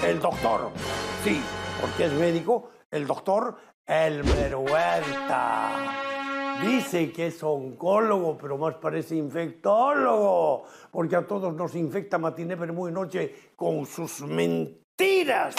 el doctor. Sí, porque es médico, el doctor Elmer Huerta. Dice que es oncólogo, pero más parece infectólogo, porque a todos nos infecta matiné, vermú y noche con sus mentiras.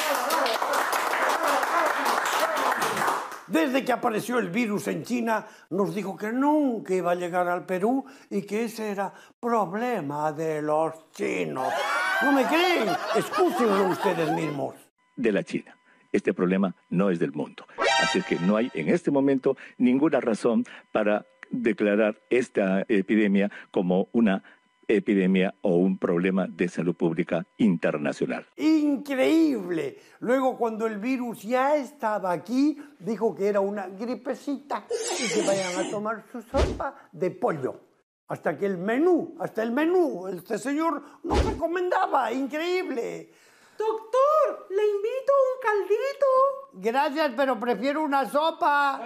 Desde que apareció el virus en China, nos dijo que nunca iba a llegar al Perú y que ese era problema de los chinos. ¿No me creen? Escúchenlo ustedes mismos. De la China. Este problema no es del mundo. Así es que no hay en este momento ninguna razón para declarar esta epidemia como una epidemia o un problema de salud pública internacional. ¡Increíble! Luego, cuando el virus ya estaba aquí, dijo que era una gripecita y que vayan a tomar su sopa de pollo. Hasta el menú, este señor nos recomendaba. ¡Increíble! Doctor, le invito a un caldito. Gracias, pero prefiero una sopa.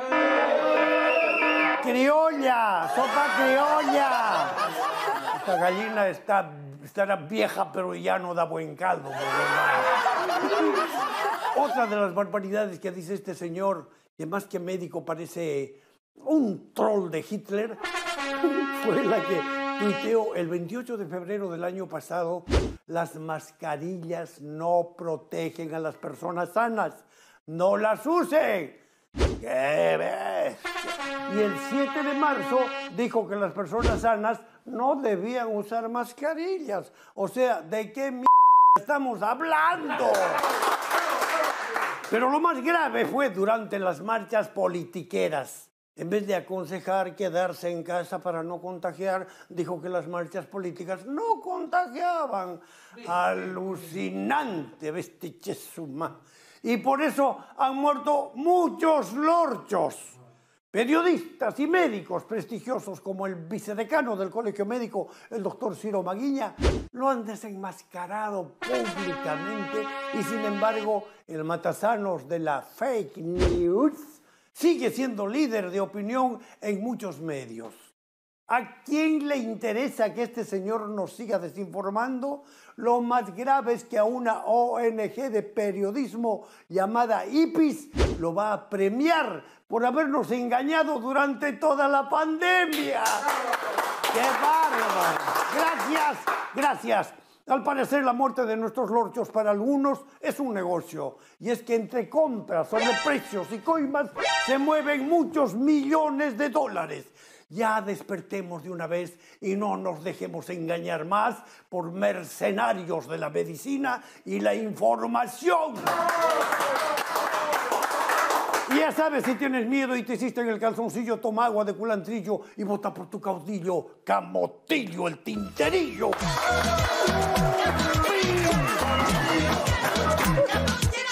Criolla, sopa criolla. Esta gallina estará vieja, pero ya no da buen caldo. Otra de las barbaridades que dice este señor, que más que médico parece un troll de Hitler, fue la que tuiteó el 28 de febrero del año pasado: las mascarillas no protegen a las personas sanas. ¡No las usen! ¡Qué ves! Y el 7 de marzo dijo que las personas sanas no debían usar mascarillas. O sea, ¿de qué mierda estamos hablando? Pero lo más grave fue durante las marchas politiqueras. En vez de aconsejar quedarse en casa para no contagiar, dijo que las marchas políticas no contagiaban. Alucinante, bestichesuma. Y por eso han muerto muchos lorchos. Periodistas y médicos prestigiosos como el vicedecano del Colegio Médico, el doctor Ciro Maguiña, lo han desenmascarado públicamente y sin embargo el matasanos de la fake news sigue siendo líder de opinión en muchos medios. ¿A quién le interesa que este señor nos siga desinformando? Lo más grave es que a una ONG de periodismo llamada IPIS lo va a premiar por habernos engañado durante toda la pandemia. ¡Qué bárbaro! Gracias, gracias. Al parecer la muerte de nuestros lorchos para algunos es un negocio. Y es que entre compras, sobreprecios y coimas se mueven muchos millones de dólares. Ya despertemos de una vez y no nos dejemos engañar más por mercenarios de la medicina y la información. Y ya sabes, si tienes miedo y te hiciste en el calzoncillo, toma agua de culantrillo y vota por tu caudillo, Camotillo el Tinterillo. ¡Sí!